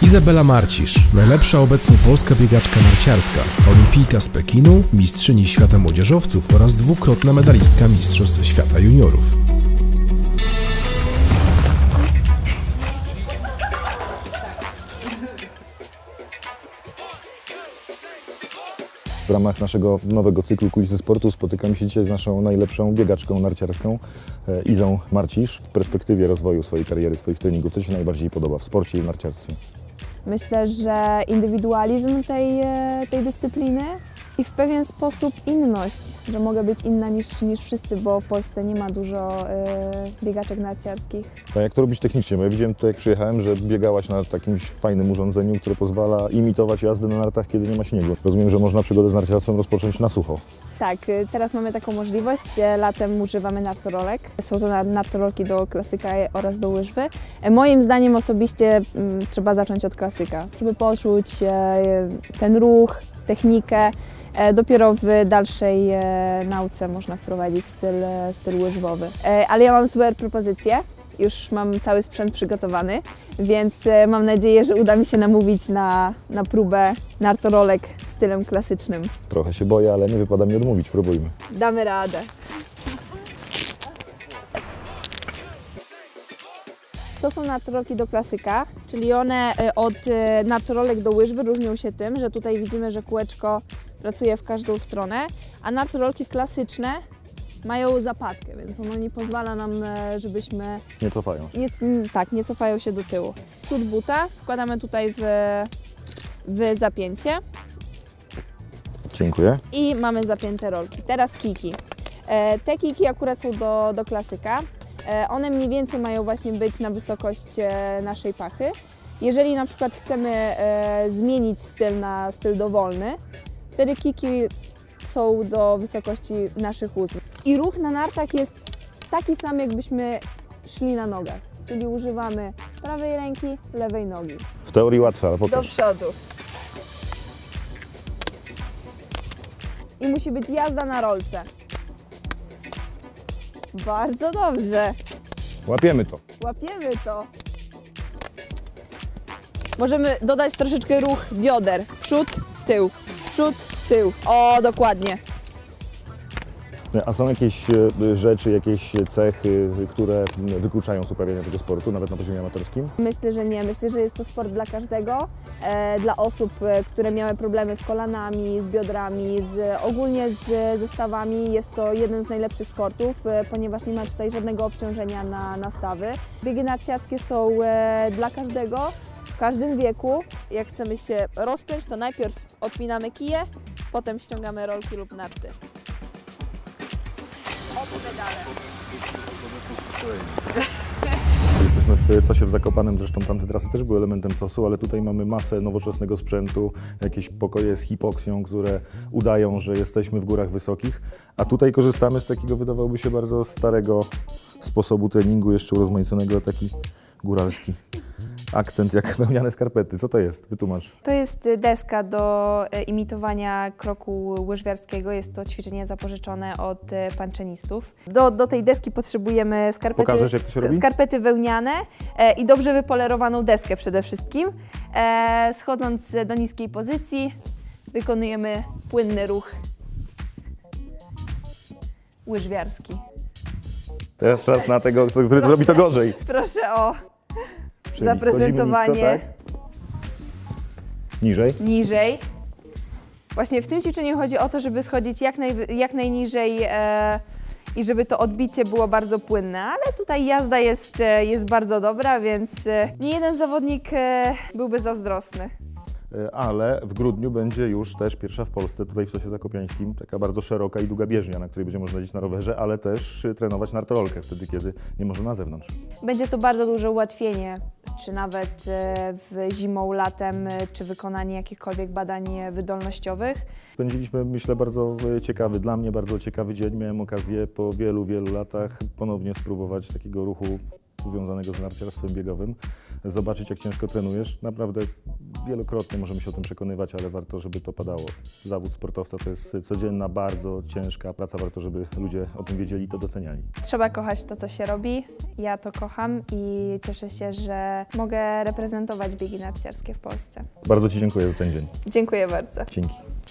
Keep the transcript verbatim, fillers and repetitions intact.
Izabela Marcisz, najlepsza obecnie polska biegaczka narciarska, olimpijka z Pekinu, mistrzyni świata młodzieżowców oraz dwukrotna medalistka Mistrzostw Świata Juniorów. W ramach naszego nowego cyklu Kulisy Sportu spotykamy się dzisiaj z naszą najlepszą biegaczką narciarską, Izą Marcisz. W perspektywie rozwoju swojej kariery, swoich treningów, co Ci się najbardziej podoba w sporcie i w narciarstwie? Myślę, że indywidualizm tej, tej dyscypliny i w pewien sposób inność, że mogę być inna niż, niż wszyscy, bo w Polsce nie ma dużo y, biegaczek narciarskich. A jak to robić technicznie? Bo ja widziałem tutaj, jak przyjechałem, że biegałaś na jakimś fajnym urządzeniu, które pozwala imitować jazdę na nartach, kiedy nie ma śniegu. Rozumiem, że można przygodę z narciarstwem rozpocząć na sucho. Tak, teraz mamy taką możliwość. Latem używamy nartorolek. Są to nartorolki do klasyka oraz do łyżwy. Moim zdaniem osobiście m, trzeba zacząć od klasyka, żeby poczuć e, ten ruch, technikę. E, dopiero w dalszej e, nauce można wprowadzić styl, e, styl łyżwowy. E, ale ja mam super propozycję. Już mam cały sprzęt przygotowany, więc e, mam nadzieję, że uda mi się namówić na, na próbę nartorolek stylem klasycznym. Trochę się boję, ale nie wypada mi odmówić. Próbujmy. Damy radę. To są nartorolki do klasyka, czyli one od nartorolek do łyżwy różnią się tym, że tutaj widzimy, że kółeczko pracuje w każdą stronę, a nartorolki klasyczne mają zapadkę, więc ono nie pozwala nam, żebyśmy... Nie cofają się. Nie, tak, nie cofają się do tyłu. Przód buta wkładamy tutaj w, w zapięcie. Dziękuję. I mamy zapięte rolki. Teraz kiki. E, te kiki akurat są do, do klasyka. E, one mniej więcej mają właśnie być na wysokość e, naszej pachy. Jeżeli na przykład chcemy e, zmienić styl na styl dowolny, wtedy kiki są do wysokości naszych ust. I ruch na nartach jest taki sam, jakbyśmy szli na nogach. Czyli używamy prawej ręki, lewej nogi. W teorii łatwe, ale Do pokaż. przodu. I musi być jazda na rolce. Bardzo dobrze. Łapiemy to. Łapiemy to. Możemy dodać troszeczkę ruch bioder. Przód, tył, przód, tył. O, dokładnie. A są jakieś rzeczy, jakieś cechy, które wykluczają z uprawiania tego sportu, nawet na poziomie amatorskim? Myślę, że nie. Myślę, że jest to sport dla każdego. E, dla osób, które miały problemy z kolanami, z biodrami, z, ogólnie z zestawami. Jest to jeden z najlepszych sportów, e, ponieważ nie ma tutaj żadnego obciążenia na, na stawy. Biegi narciarskie są e, dla każdego, w każdym wieku. Jak chcemy się rozpiąć, to najpierw odpinamy kije, potem ściągamy rolki lub narty. Obu medale. Jesteśmy w Cosie w Zakopanem, zresztą tamte trasy też były elementem cosu, ale tutaj mamy masę nowoczesnego sprzętu, jakieś pokoje z hipoksją, które udają, że jesteśmy w górach wysokich, a tutaj korzystamy z takiego, wydawałoby się, bardzo starego sposobu treningu, jeszcze urozmaiconego, taki góralski akcent, jak wełniane skarpety. Co to jest? Wytłumacz. To jest deska do imitowania kroku łyżwiarskiego. Jest to ćwiczenie zapożyczone od panczenistów. Do, do tej deski potrzebujemy skarpety, Pokażesz, jak to się robi? skarpety wełniane e, i dobrze wypolerowaną deskę przede wszystkim. E, schodząc do niskiej pozycji, wykonujemy płynny ruch łyżwiarski. Teraz czas na tego, który Proszę. zrobi to gorzej. Proszę o Przebić. zaprezentowanie. Nisko, tak? Niżej. Niżej. Właśnie w tym ćwiczeniu chodzi o to, żeby schodzić jak, naj, jak najniżej e, i żeby to odbicie było bardzo płynne, ale tutaj jazda jest, e, jest bardzo dobra, więc e, nie jeden zawodnik e, byłby zazdrosny. Ale w grudniu będzie już też pierwsza w Polsce, tutaj w Cosie Zakopiańskim, taka bardzo szeroka i długa bieżnia, na której będzie można jeździć na rowerze, ale też trenować nartorolkę wtedy, kiedy nie można na zewnątrz. Będzie to bardzo duże ułatwienie, czy nawet w zimą, latem, czy wykonanie jakichkolwiek badań wydolnościowych. Spędziliśmy, myślę, bardzo ciekawy, dla mnie bardzo ciekawy dzień. Miałem okazję po wielu, wielu latach ponownie spróbować takiego ruchu związanego z narciarstwem biegowym. zobaczyć, jak ciężko trenujesz. Naprawdę wielokrotnie możemy się o tym przekonywać, ale warto, żeby to padało. Zawód sportowca to jest codzienna, bardzo ciężka praca, warto, żeby ludzie o tym wiedzieli i to doceniali. Trzeba kochać to, co się robi. Ja to kocham i cieszę się, że mogę reprezentować biegi narciarskie w Polsce. Bardzo Ci dziękuję za ten dzień. Dziękuję bardzo. Dzięki.